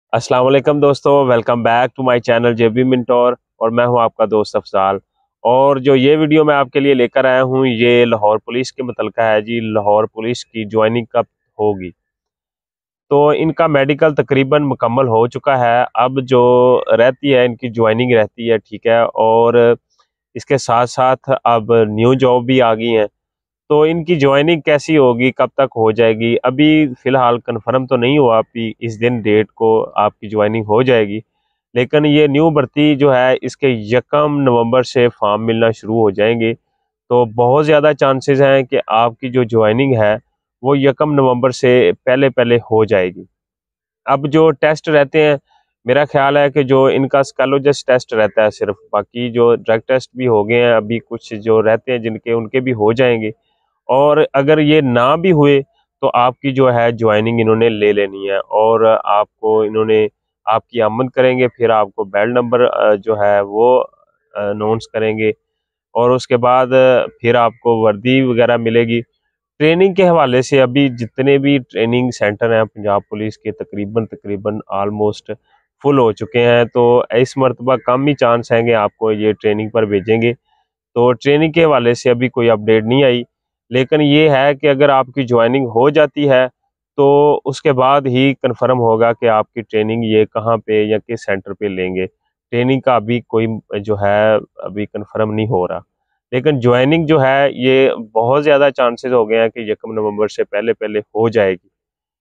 अस्सलाम वालेकुम दोस्तों, welcome back to my channel JB mentor. और मैं हूं आपका दोस्त अफजाल। और जो ये वीडियो मैं आपके लिए लेकर आया हूं ये लाहौर पुलिस के मुतलका है जी। लाहौर पुलिस की ज्वाइनिंग कब होगी? तो इनका मेडिकल तकरीबन मुकम्मल हो चुका है। अब जो रहती है इनकी ज्वाइनिंग रहती है, ठीक है। और इसके साथ साथ अब न्यू जॉब भी आ गई हैं। तो इनकी ज्वाइनिंग कैसी होगी, कब तक हो जाएगी, अभी फ़िलहाल कंफर्म तो नहीं हुआ कि इस दिन डेट को आपकी ज्वाइनिंग हो जाएगी। लेकिन ये न्यू भर्ती जो है इसके 1 नवंबर से फॉर्म मिलना शुरू हो जाएंगे। तो बहुत ज़्यादा चांसेस हैं कि आपकी जो ज्वाइनिंग है वो 1 नवंबर से पहले पहले हो जाएगी। अब जो टेस्ट रहते हैं, मेरा ख्याल है कि जो इनका स्कैलोजस टेस्ट रहता है सिर्फ, बाकी जो ड्रग टेस्ट भी हो गए हैं, अभी कुछ जो रहते हैं जिनके उनके भी हो जाएंगे। और अगर ये ना भी हुए तो आपकी जो है ज्वाइनिंग इन्होंने ले लेनी है और आपको इन्होंने आपकी आमद करेंगे, फिर आपको बेल नंबर जो है वो अनाउंस करेंगे। और उसके बाद फिर आपको वर्दी वगैरह मिलेगी। ट्रेनिंग के हवाले से अभी जितने भी ट्रेनिंग सेंटर हैं पंजाब पुलिस के, तकरीबन तकरीबन आलमोस्ट फुल हो चुके हैं। तो इस मरतबा कम ही चांस हैं कि आपको ये ट्रेनिंग पर भेजेंगे। तो ट्रेनिंग के हवाले से अभी कोई अपडेट नहीं आई। लेकिन ये है कि अगर आपकी ज्वाइनिंग हो जाती है तो उसके बाद ही कंफर्म होगा कि आपकी ट्रेनिंग ये कहाँ पे या किस सेंटर पे लेंगे। ट्रेनिंग का अभी कोई जो है अभी कंफर्म नहीं हो रहा। लेकिन ज्वाइनिंग जो है ये बहुत ज़्यादा चांसेस हो गए हैं कि 1 नवंबर से पहले पहले हो जाएगी।